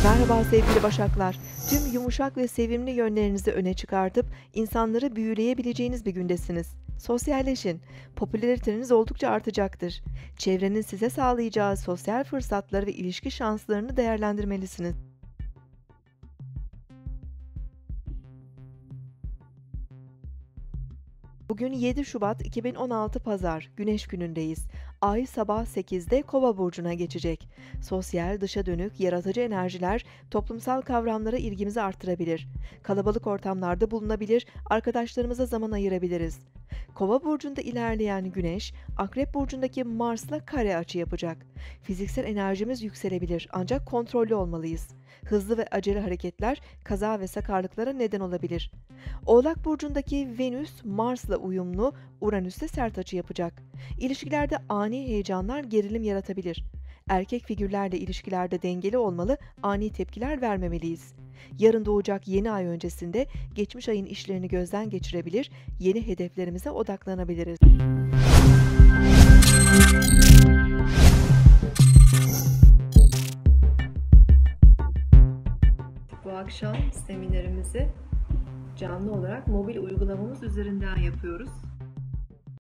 Merhaba sevgili Başaklar. Tüm yumuşak ve sevimli yönlerinizi öne çıkartıp insanları büyüleyebileceğiniz bir gündesiniz. Sosyalleşin. Popülariteniz oldukça artacaktır. Çevrenin size sağlayacağı sosyal fırsatları ve ilişki şanslarını değerlendirmelisiniz. Bugün 7 Şubat 2016 Pazar, Güneş günündeyiz. Ay sabah 8'de Kova burcuna geçecek. Sosyal, dışa dönük, yaratıcı enerjiler toplumsal kavramlara ilgimizi artırabilir. Kalabalık ortamlarda bulunabilir, arkadaşlarımıza zaman ayırabiliriz. Kova burcunda ilerleyen Güneş, Akrep burcundaki Mars'la kare açı yapacak. Fiziksel enerjimiz yükselebilir ancak kontrollü olmalıyız. Hızlı ve acele hareketler kaza ve sakarlıklara neden olabilir. Oğlak burcundaki Venüs, Mars'la uyumlu, Uranüs'te sert açı yapacak. İlişkilerde ani heyecanlar gerilim yaratabilir. Erkek figürlerle ilişkilerde dengeli olmalı, ani tepkiler vermemeliyiz. Yarın doğacak yeni ay öncesinde geçmiş ayın işlerini gözden geçirebilir, yeni hedeflerimize odaklanabiliriz. Bu akşam seminerimizi canlı olarak mobil uygulamamız üzerinden yapıyoruz.